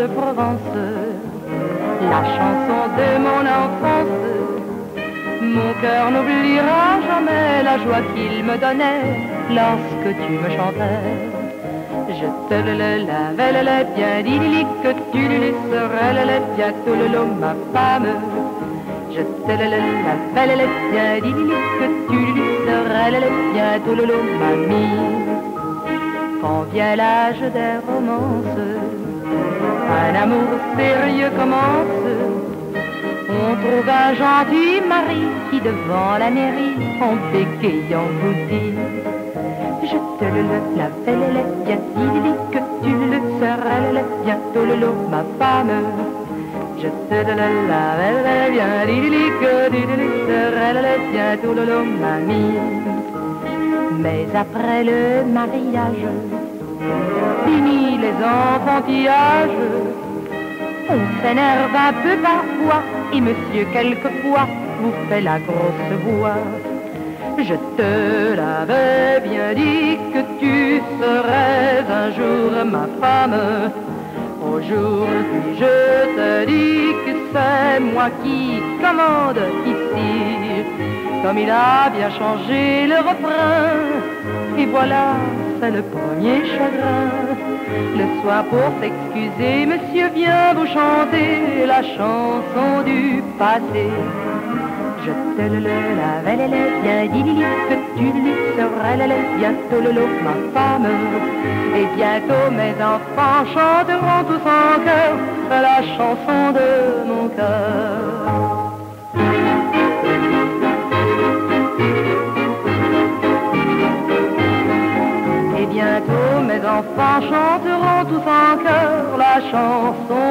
de Provence, la chanson de mon enfance. Mon cœur n'oubliera jamais la joie qu'il me donnait lorsque tu me chantais. Je te le bien dit que tu le serais bientôt le lot ma femme. Je te le bien dit que tu le serais bientôt le lot mamie. Quand vient l'âge des romances, un amour sérieux commence. On trouve un gentil mari qui devant la mairie en bégayant vous dit: je te la belle bien dit que tu le seras bientôt le lot ma femme. Je te la belle bien dit que tu le seras bientôt le lot mamie. Mais après le mariage, fini les enfantillages, on s'énerve un peu parfois et monsieur quelquefois vous fait la grosse voix. Je te l'avais bien dit que tu serais un jour ma femme. Aujourd'hui je te dis que c'est moi qui commande ici. Comme il a bien changé le refrain, et voilà, c'est le premier chagrin. Le soir pour s'excuser, monsieur vient vous chanter la chanson du passé. Je te l'avais bien dit que tu lui serais bientôt le lot ma femme. Et bientôt mes enfants chanteront tous en chœur la chanson de mon cœur. Bientôt mes enfants chanteront tous en chœur la chanson